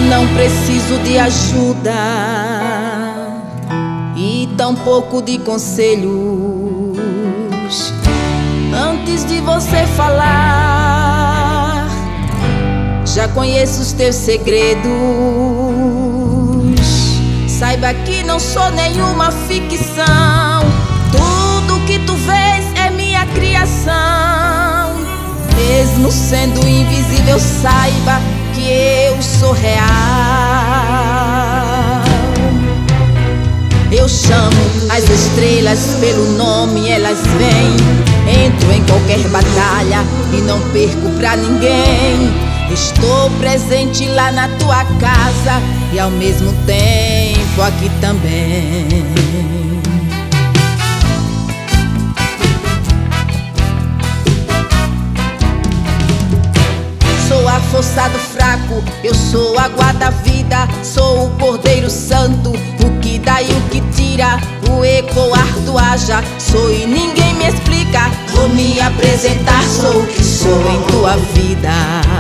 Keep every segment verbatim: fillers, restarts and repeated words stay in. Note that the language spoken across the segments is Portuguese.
não preciso de ajuda e tampouco de conselhos. Antes de você falar, já conheço os teus segredos. Saiba que não sou nenhuma ficção. Tudo que tu vês é minha criação. Mesmo sendo invisível, saiba que eu sou real. Eu chamo as estrelas pelo nome, elas vêm. Entro em qualquer batalha e não perco pra ninguém. Estou presente lá na tua casa e ao mesmo tempo aqui também. Sou a força do fraco, eu sou a água da vida. Sou o Cordeiro Santo, o que dá e o que tira, o ecoar do haja. Sou e ninguém me explica. Vou me apresentar, sou o que sou em tua vida.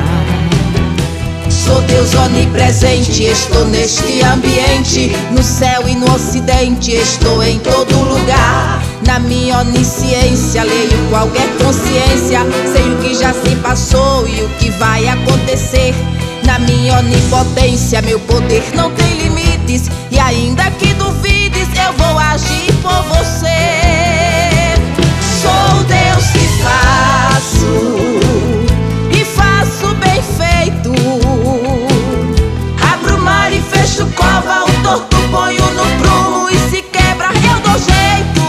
Sou Deus onipresente, estou neste ambiente. No céu e no ocidente, estou em todo lugar. Na minha onisciência, leio qualquer consciência. Sei o que já se passou e o que vai acontecer. Na minha onipotência, meu poder não tem limites. E ainda que duvides, eu vou agir por você. Sou Deus que faço, e faço bem feito. Abro o mar e fecho cova, o torto ponho no prumo, e se quebra eu dou jeito.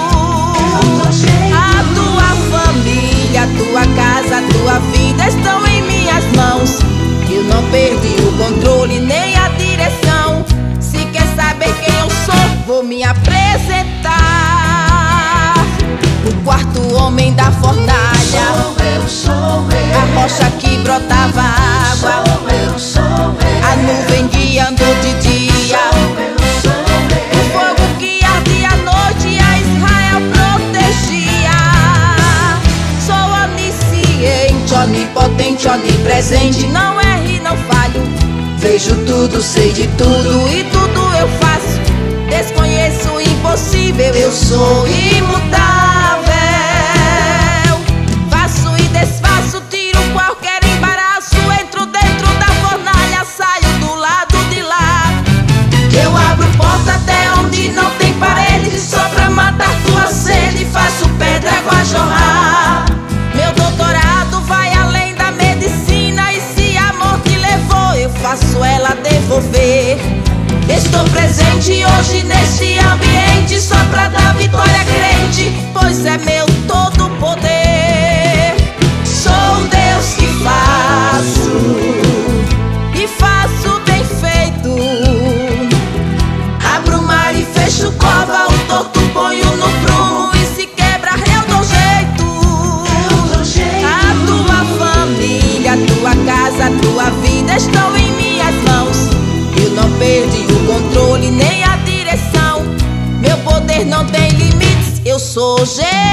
A tua família, a tua casa, a tua vida estão em minhas mãos. Eu não perdi o controle nem a direção. Se quer saber quem eu sou, vou me apresentar. O quarto homem da fornalha, sou eu, sou eu. A rocha que brotava água, sou eu, sou eu. A nuvem que andou de dia, sou eu, sou eu. O fogo que ardia à noite e a Israel protegia. Sou onisciente, onipotente, onipresente. Não erro e não falho. Vejo tudo, sei de tudo e tudo eu faço. Desconheço o impossível, eu sou imutável. Faço e desfaço, tiro qualquer embaraço. Entro dentro da fornalha, saio do lado de lá. Eu abro porta até onde não tem parede, só pra matar tua sede. Faço pedra, água jorrar. Meu doutorado vai além da medicina, e se a morte levou, eu faço ela devolver. Estou presente hoje neste ambiente, só pra dar vitória crente, pois é meu todo poder. Sou Deus que faço, e faço bem feito. Abro o mar e fecho cova, o torto ponho no prumo, e se quebra eu dou jeito. A tua família, a tua casa, a tua vida estão em minhas mãos. Eu não perdi o controle nem a direção. Meu poder não tem limites, eu sou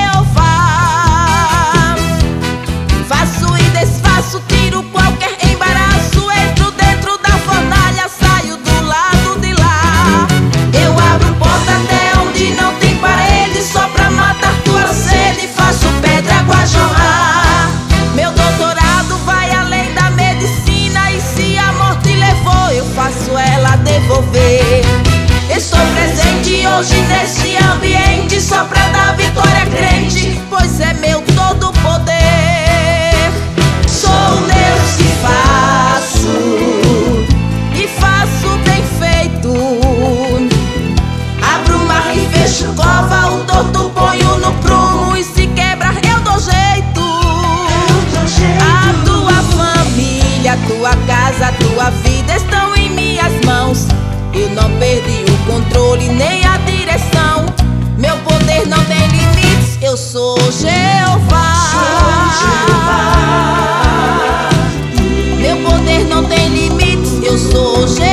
Jeová. Faço e desfaço, tiro qualquer embaraço. Entro dentro da fornalha, saio do lado de lá. Eu abro porta até onde não tem parede, só pra matar tua sede. Faço pedra, água jorrar. Meu doutorado vai além da medicina, e se a morte levou, eu faço ela devolver. Estou presente hoje neste ambiente, só pra dar vitória crente, pois é meu todo poder. Sou Deus que faço, e faço bem feito. Abro o mar e fecho cova, o torto ponho no prumo, e se quebra eu dou jeito. A tua família, a tua casa, a tua vida estão em minhas mãos. Eu não perdi o controle nem a direção. Meu poder não tem limites, eu sou Jeová. Meu poder não tem limites, eu sou Jeová.